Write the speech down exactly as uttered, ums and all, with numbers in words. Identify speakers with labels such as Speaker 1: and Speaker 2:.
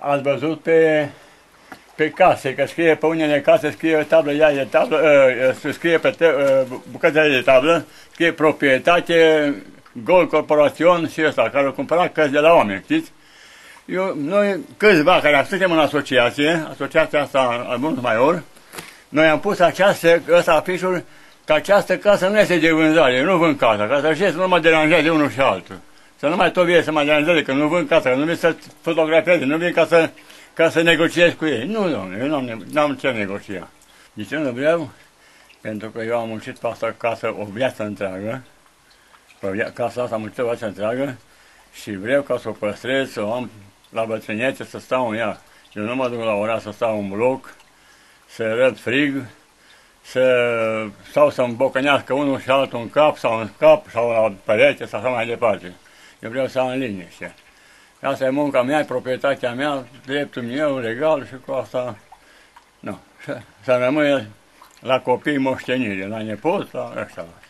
Speaker 1: ați văzut pe, pe case, că scrie pe unele case, scrie o tablă, ea de tablă, uh, scrie pe te, uh, bucățele de tablă, scrie proprietate, gol corporațion și ăsta, care au cumpărat cărți de la oameni, știți? Eu, noi câțiva care suntem în asociație, asociația asta al Bunului Maior, noi am pus această, ăsta afișul, că această casă nu este de vânzare, eu nu vând casa, ca să știți, nu mă deranjează unul și altul. Să nu mai tot vie să mă deranjeze, că nu vând casa, că nu vin să fotografieze, nu vin ca să, ca să negociez cu ei. Nu, domnule, eu nu am ce negocia. De ce nu vreau? Pentru că eu am muncit pe asta casă o viață întreagă, pe casa asta am muncit o viață întreagă și vreau ca să o păstrez, să o am la bătrânețe, să stau în ea. Eu nu mă duc la ora să stau în bloc, să răd frig, să, sau să-mi bocănească unul și altul în cap sau în cap sau la perete sau așa mai departe. Eu vreau să am în liniște. Asta e munca mea, e proprietatea mea, dreptul meu, legal și cu asta, nu, să, să rămâne la copii moștenire, la nepot, la ăștia.